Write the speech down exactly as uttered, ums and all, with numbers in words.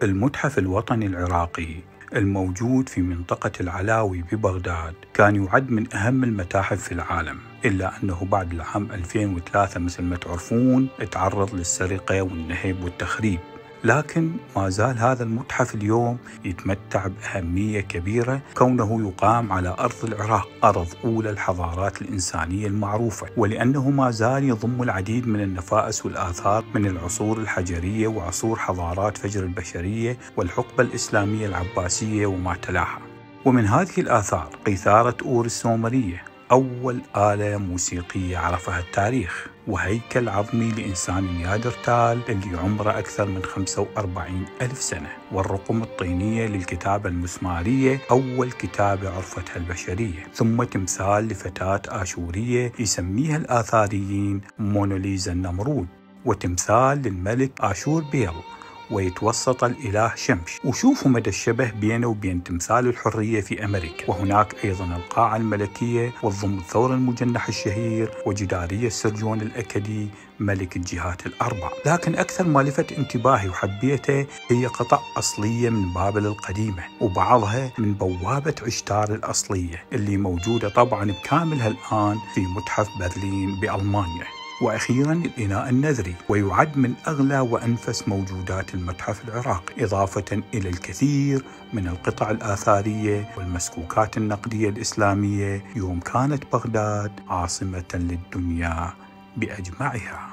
المتحف الوطني العراقي الموجود في منطقة العلاوي ببغداد كان يعد من أهم المتاحف في العالم، إلا أنه بعد العام ألفين وثلاثة مثل ما تعرفون تعرض للسرقة والنهب والتخريب، لكن ما زال هذا المتحف اليوم يتمتع بأهمية كبيرة كونه يقام على أرض العراق، أرض أولى الحضارات الإنسانية المعروفة، ولأنه ما زال يضم العديد من النفائس والآثار من العصور الحجرية وعصور حضارات فجر البشرية والحقبة الإسلامية العباسية وما تلاها. ومن هذه الآثار قيثارة أور السومرية، أول آلة موسيقية عرفها التاريخ، وهيكل عظمي لإنسان نياندرتال اللي عمره أكثر من خمسة وأربعين ألف سنة، والرقم الطينية للكتابة المسمارية، أول كتابة عرفتها البشرية، ثم تمثال لفتاة آشورية يسميها الآثاريين موناليزا النمرود، وتمثال للملك آشور بيل ويتوسط الإله شمش. وشوفوا مدى الشبه بينه وبين تمثال الحرية في أمريكا. وهناك أيضا القاعة الملكية والضم الثور المجنح الشهير وجدارية سرجون الأكدي ملك الجهات الأربع. لكن أكثر ما لفت انتباهي وحبيته هي قطع أصلية من بابل القديمة، وبعضها من بوابة عشتار الأصلية اللي موجودة طبعا بكاملها الآن في متحف برلين بألمانيا. وأخيراً الإناء النذري، ويعد من أغلى وأنفس موجودات المتحف العراقي، إضافة إلى الكثير من القطع الآثارية والمسكوكات النقدية الإسلامية يوم كانت بغداد عاصمة للدنيا بأجمعها.